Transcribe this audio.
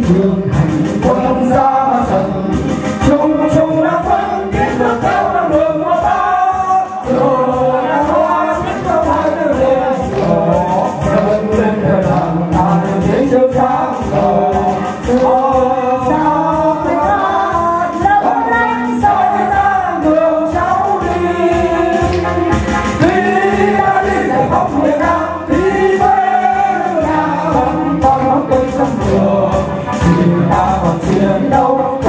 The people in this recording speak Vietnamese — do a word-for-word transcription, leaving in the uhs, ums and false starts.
trường hành quân ra trận chung chung là phân kết bước theo con đường của ta rồi là hoa biết không phải từ lên gió dâng lên thời làm ta đến thế chiều sáng rồi ôi sao thế ta lấp lánh soi ra đường cháu đi đi ta đi giải phóng miền Nam đi với nhà vẫn còn ngóng cây sông trường thì ta còn chiến đấu.